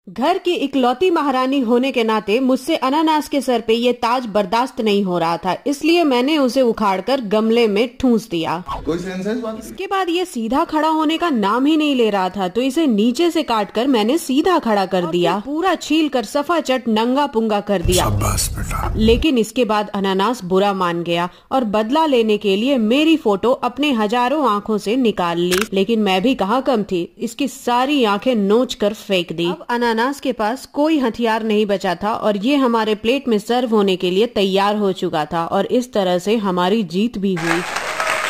घर की इकलौती महारानी होने के नाते मुझसे अनानास के सर पे ये ताज बर्दाश्त नहीं हो रहा था, इसलिए मैंने उसे उखाड़कर गमले में ठूंस दिया। कोई सेंस है इस बात? इसके बाद ये सीधा खड़ा होने का नाम ही नहीं ले रहा था, तो इसे नीचे से काटकर मैंने सीधा खड़ा कर दिया, पूरा छील कर सफा चट नंगा पुंगा कर दिया। लेकिन इसके बाद अनानास बुरा मान गया और बदला लेने के लिए मेरी फोटो अपने हजारों आँखों से निकाल ली। लेकिन मैं भी कहाँ कम थी, इसकी सारी आँखें नोच कर फेंक दी। अब अनानास के पास कोई हथियार नहीं बचा था और ये हमारे प्लेट में सर्व होने के लिए तैयार हो चुका था और इस तरह से हमारी जीत भी हुई।